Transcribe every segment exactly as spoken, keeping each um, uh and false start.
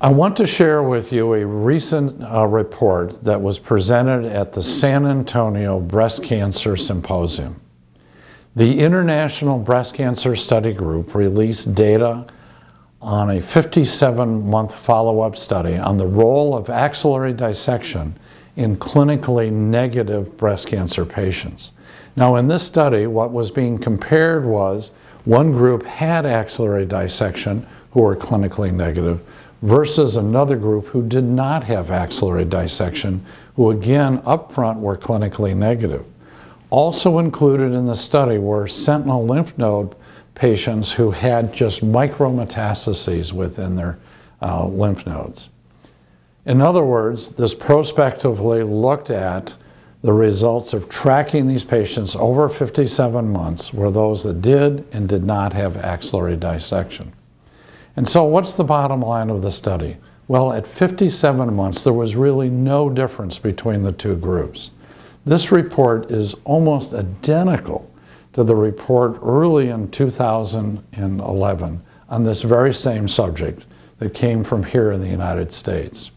I want to share with you a recent uh, report that was presented at the San Antonio Breast Cancer Symposium. The International Breast Cancer Study Group released data on a fifty-seven month follow-up study on the role of axillary dissection in clinically negative breast cancer patients. Now, in this study, what was being compared was one group had axillary dissection who were clinically negative versus another group who did not have axillary dissection, who again up front were clinically negative. Also included in the study were sentinel lymph node patients who had just micrometastases within their uh, lymph nodes. In other words, this prospectively looked at the results of tracking these patients over fifty-seven months were those that did and did not have axillary dissection. And so what's the bottom line of the study? Well, at fifty-seven months, there was really no difference between the two groups. This report is almost identical to the report early in two thousand eleven on this very same subject that came from here in the United States.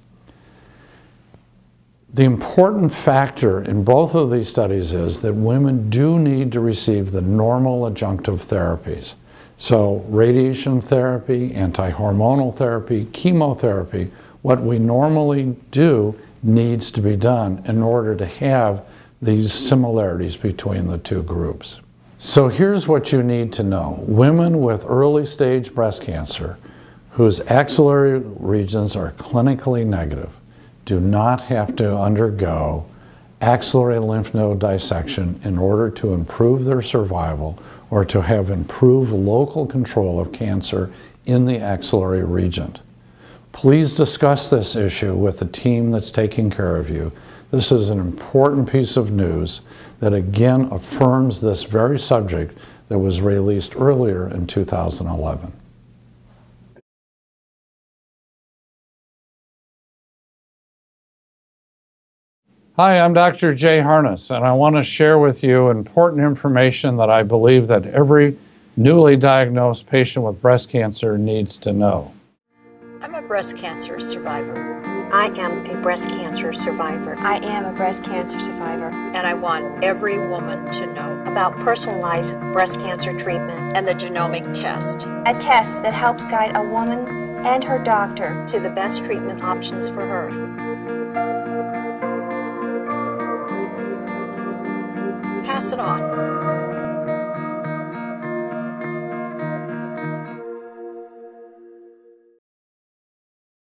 The important factor in both of these studies is that women do need to receive the normal adjunctive therapies. So radiation therapy, anti-hormonal therapy, chemotherapy, what we normally do needs to be done in order to have these similarities between the two groups. So here's what you need to know. Women with early stage breast cancer whose axillary regions are clinically negative do not have to undergo axillary lymph node dissection in order to improve their survival or to have improved local control of cancer in the axillary region. Please discuss this issue with the team that's taking care of you. This is an important piece of news that again affirms this very subject that was released earlier in two thousand eleven. Hi, I'm Doctor Jay Harness, and I want to share with you important information that I believe that every newly diagnosed patient with breast cancer needs to know. I'm a breast cancer survivor. I am a breast cancer survivor. I am a breast cancer survivor. And I want every woman to know about personalized breast cancer treatment and the genomic test. A test that helps guide a woman and her doctor to the best treatment options for her. Pass it on.